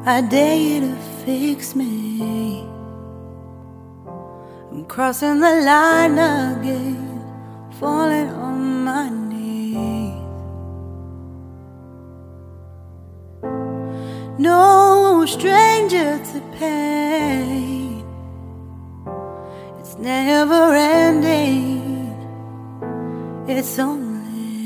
I dare you to fix me. I'm crossing the line again, falling on my knees. No stranger to pain, it's never ending, it's only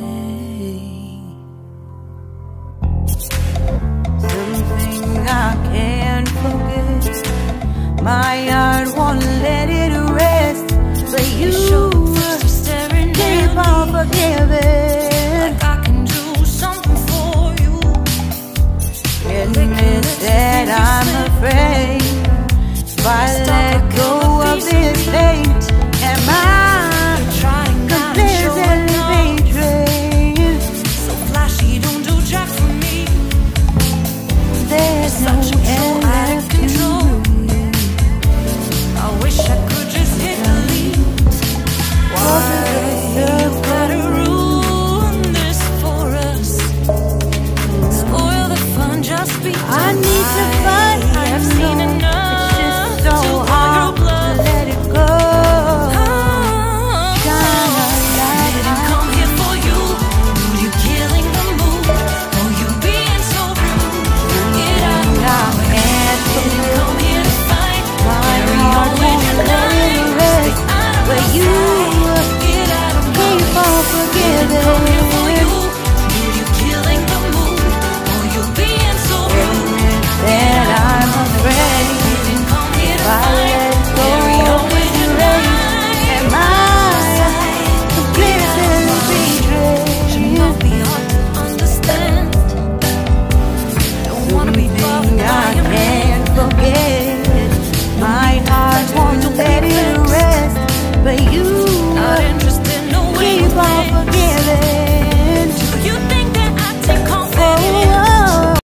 something I can't forget. My heart won't let